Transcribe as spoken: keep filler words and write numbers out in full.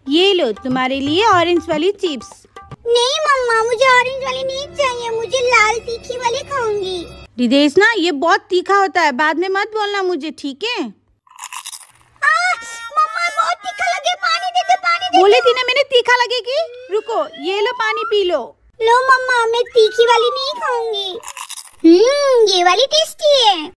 ये लो तुम्हारे लिए ऑरेंज वाली चिप्स। नहीं मम्मा, मुझे ऑरेंज वाली नहीं चाहिए, मुझे लाल तीखी वाली खाऊंगी। रिदेश ना, ये बहुत तीखा होता है, बाद में मत बोलना मुझे, ठीक है? मम्मा बहुत तीखा लगे, पानी दे दे, पानी दे। बोली थी ना मैंने तीखा लगेगी। रुको, ये लो पानी पी लो। लो मम्मा, मैं तीखी वाली नहीं खाऊंगी। हम्म, ये वाली टेस्टी है।